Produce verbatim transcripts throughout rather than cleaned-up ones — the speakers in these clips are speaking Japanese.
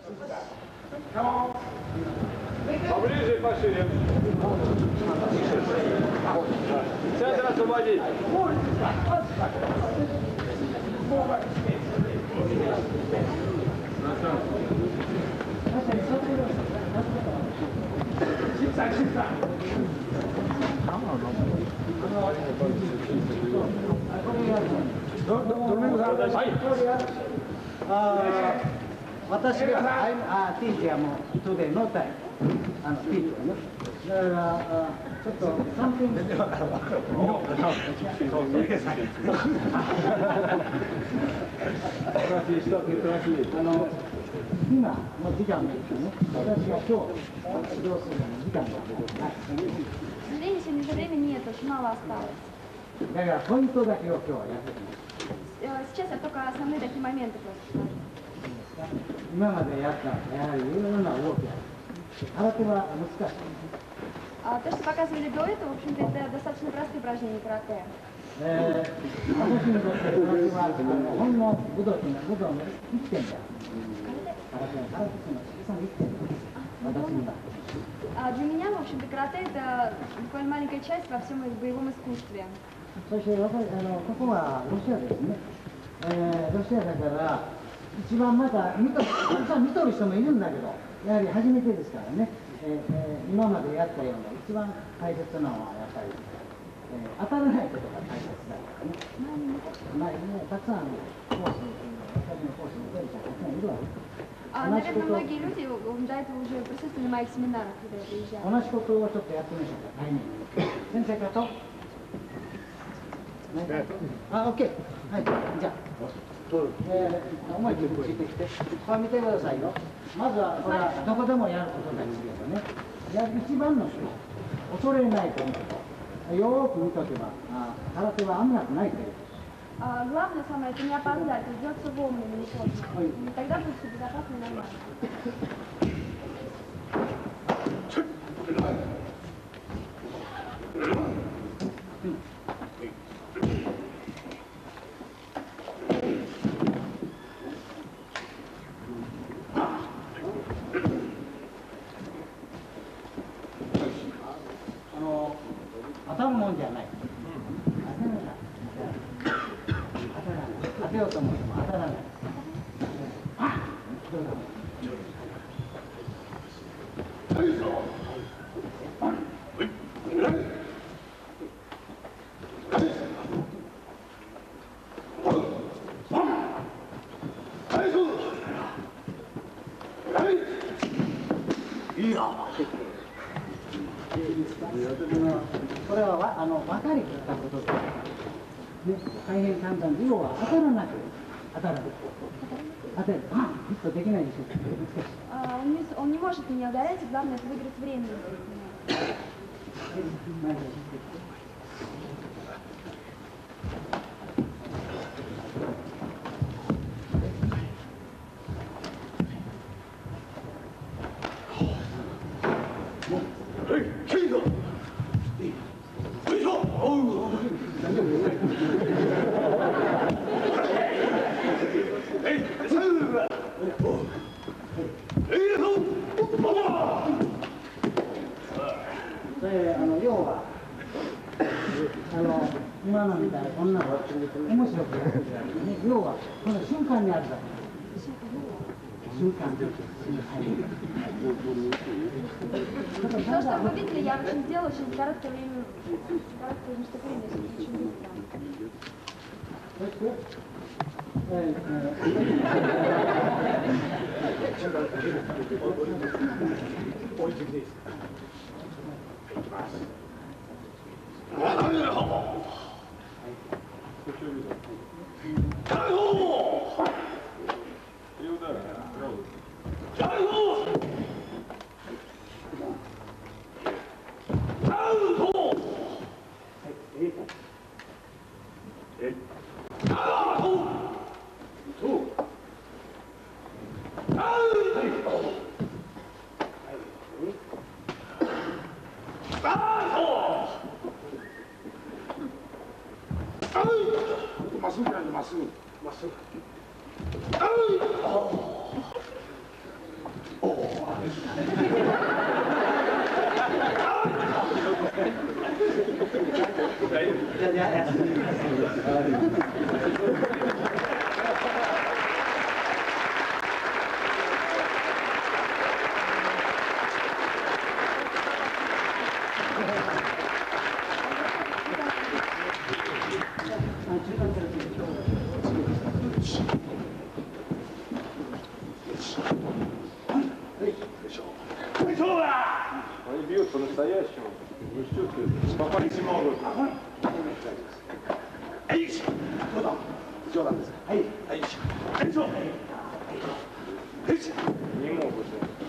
Поближе, пошире. Центр освободить. 私があティーチャーもトゥデイノータイムあのティーチャーねだからちょっとさんぷん全然わかるわかるあの今の時間ですね私が今日指導するの時間がない К сожалению, сегодня времени нет, очень мало осталось. だからポイントだけを今日はやってきます Сейчас я только основные такие моменты просто. 今までやったやはりいろいろな動きが空手は難しい А то, что показывали до этого, в общем-то, это достаточно простые упражнения карате. えー、私にとって空手はあのほんの武道というのは武道の一点である空手は空手というのは小さな一点である私には А для меня, в общем-то, карате это буквально маленькая часть во всем боевом искусстве. そして私あのここはロシアですね、えー、ロシアだから一番まだ見とたくさん見とる人もいるんだけどやはり初めてですからね、えーえー、今までやったような一番大切なのはやっぱり、えー、当たらないことが大切だからねまあねたくさんコース私のコースに出る人たくさんいるわけ А, наверное, многие люди до этого уже присутствовали на моих семинарах, когда я приезжала. 同じことをちょっとやってみましょうか、タイミング。先生かと。あ、オッケー。はい、じゃあ。えー、思い切りついてきて。これ見てくださいよ。まずは、これはどこでもやることですけどね。や一番の人、恐れないということ。よーく見とけば、あ、空手は危なくないという。 А, главное самое это не опоздать, ждется вовремя, не поздно. И тогда будет все безопасно и нормально. あの当たるもんじゃない。当てようと思っても当たらない。これはあの分かりきったことです。ね、大変簡単で、要は当たらなく当たらない。当てる。あ、ヒットできないでしょう。難しい。 А, он, не, он не может меня ударять, главное это выиграть время. То, что вы видели, я очень сделала очень короткое время, короткое выступление, очень быстро. じゃあじゃあ休みます Они бьют по-настоящему. Вы же чувствуете? Попались не могут. Не могут.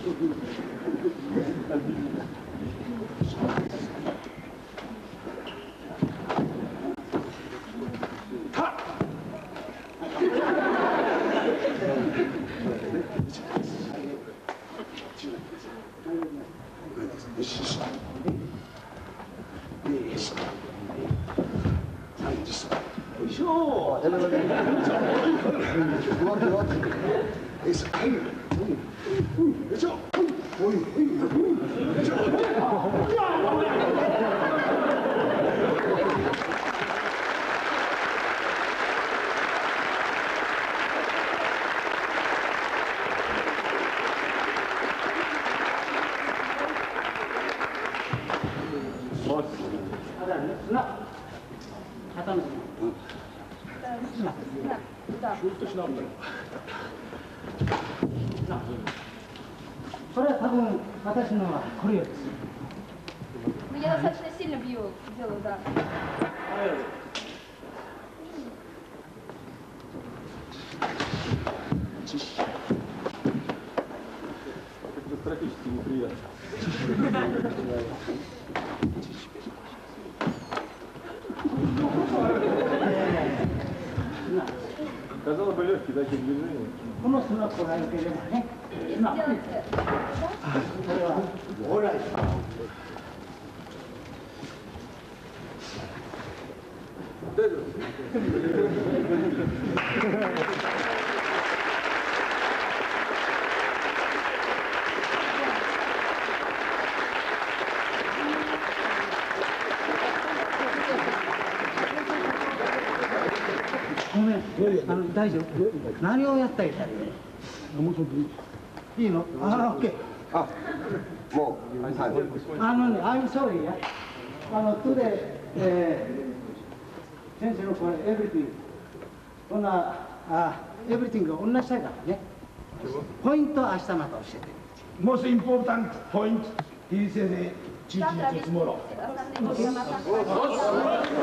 これは多分私のはこれよです。 Ну, я достаточно сильно бью, делаю, да. Катастрофически неприятно. Казалось бы, легкие такие движения. このスナップが良ければね。スナップ。これはオーライ。 大丈夫です。 ごめん、あの大丈夫。何をやったらいい？いいの？あ、オッケー。 あ、もう、はい。 あのね、I'm sorry や。あの、today、えー、先生のこれ、everything。こんな、あ、everything を同じしたいからね。ポイントは明日また教えて。 Most important point is the teaching Завтра tomorrow. объясните остальные.